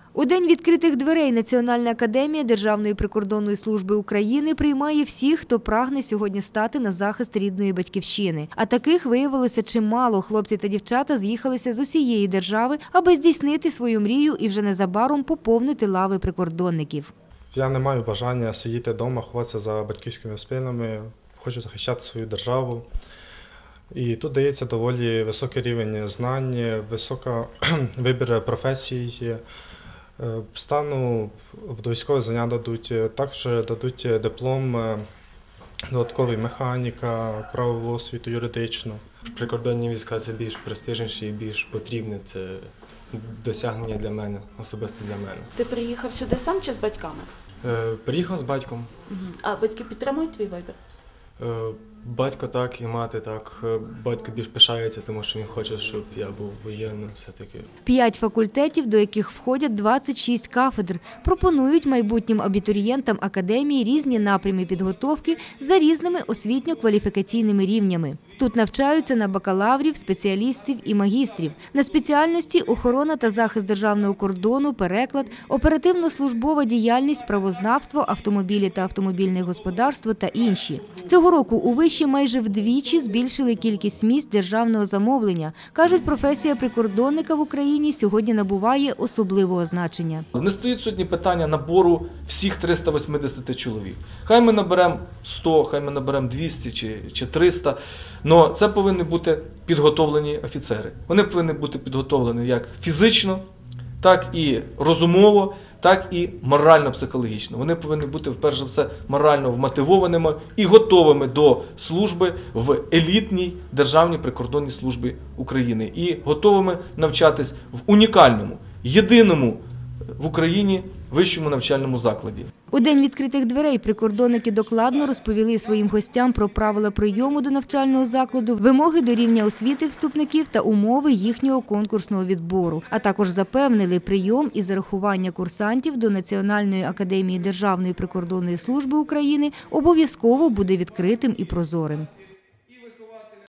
У День відкритих дверей Національна академія Державної прикордонної служби України приймає всіх, хто прагне сьогодні стати на захист рідної батьківщини. А таких виявилося чимало. Хлопці та дівчата з'їхалися з усієї держави, аби здійснити свою мрію і вже незабаром поповнити лави прикордонників. Я не маю бажання сидіти вдома, ховатися за батьківськими спинами, хочу захищати свою державу. І тут дається доволі високий рівень знань, високий вибір професій. Стану в військове заняття дадуть, також дадуть диплом додатковий механіка, правову освіту, юридичну. Прикордонні війська – це більш престижніше і більш потрібне, це досягнення для мене, особисто для мене. Ти приїхав сюди сам чи з батьками? Приїхав з батьком. А батьки підтримують твій вибір? Батько так і мати так. Батько більш пишається, тому що він хоче, щоб я був воєнним все-таки. 5 факультетів, до яких входять 26 кафедр, пропонують майбутнім абітурієнтам академії різні напрями підготовки за різними освітньо-кваліфікаційними рівнями. Тут навчаються на бакалаврів, спеціалістів і магістрів. На спеціальності – охорона та захист державного кордону, переклад, оперативно-службова діяльність, правознавство, автомобілі та автомобільне господарство та інші. Цього року у виші майже вдвічі збільшили кількість місць державного замовлення. Кажуть, професія прикордонника в Україні сьогодні набуває особливого значення. Не стоїть сьогодні питання набору всіх 380 чоловік. Хай ми наберемо 100, хай ми наберемо 200 чи 300, але це повинні бути підготовлені офіцери. Вони повинні бути підготовлені як фізично, так і розумово, так і морально-психологічно. Вони повинні бути, вперше за все, морально вмотивованими і готовими до служби в елітній Державній прикордонній службі України. І готовими навчатись в унікальному, єдиному в Україні вищому навчальному закладі. У День відкритих дверей прикордонники докладно розповіли своїм гостям про правила прийому до навчального закладу, вимоги до рівня освіти вступників та умови їхнього конкурсного відбору. А також запевнили, прийом і зарахування курсантів до Національної академії Державної прикордонної служби України обов'язково буде відкритим і прозорим.